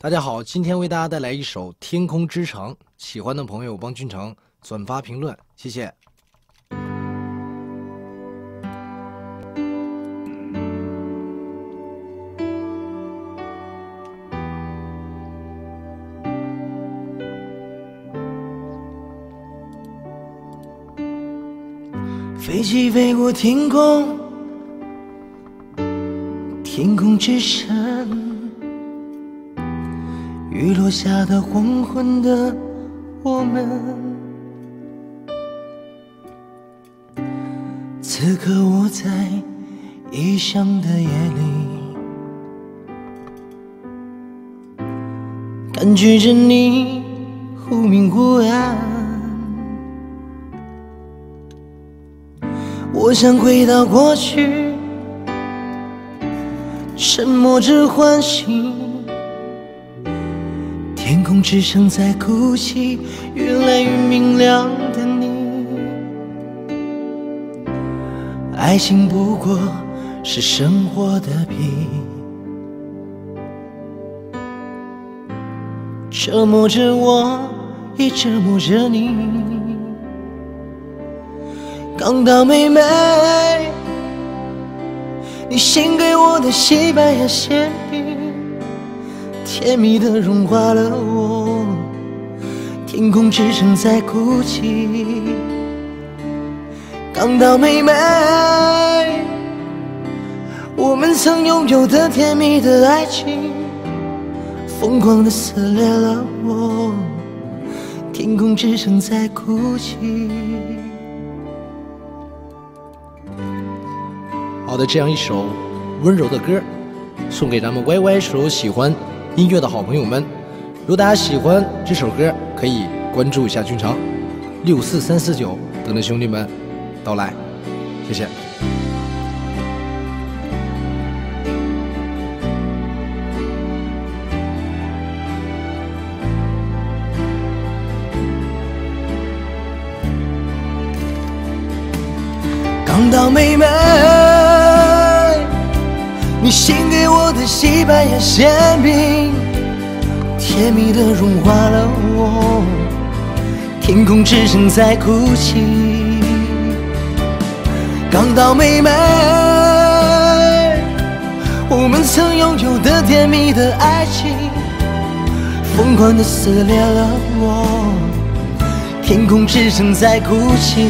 大家好，今天为大家带来一首《天空之城》，喜欢的朋友帮君成转发评论，谢谢。 飞机飞过天空，天空之城，雨落下的黄昏的我们，此刻我在异乡的夜里，感觉着你忽明忽暗。我想回到过去，沉默着唤醒，天空之城在哭泣，越来越明亮的你。爱情不过是生活的皮，折磨着我，也折磨着你。港岛妹妹，你献给我的西班牙馅饼，甜蜜地融化了我。天空之城在哭泣，港岛妹妹，我们曾拥有的甜蜜的爱情，疯狂地撕裂了我。天空之城在哭泣。 好的，这样一首温柔的歌，送给咱们 YY 所有喜欢音乐的好朋友们。如果大家喜欢这首歌，可以关注一下君成64349等着兄弟们到来，谢谢。 港岛妹妹，你献给我的西班牙馅饼，甜蜜地融化了我。天空之城在哭泣，港岛妹妹，我们曾拥有的甜蜜的爱情，疯狂地撕裂了我。天空之城在哭泣，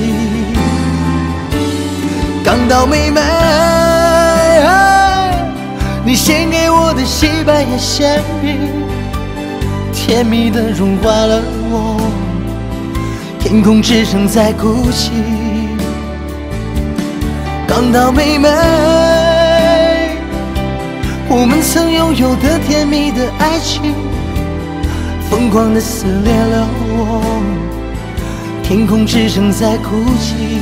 港岛妹妹，你献给我的西班牙馅饼，甜蜜地融化了我。天空之城在哭泣，港岛妹妹，我们曾拥有的甜蜜的爱情，疯狂地撕裂了我。天空之城在哭泣。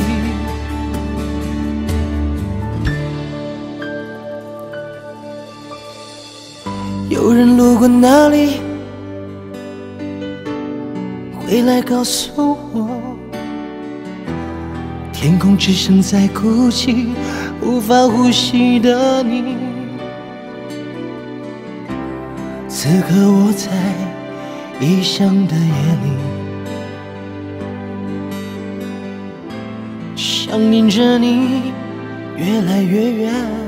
有人路过那里，回来告诉我，天空之城在哭泣，无法呼吸的你。此刻我在异乡的夜里，想念着你越来越远。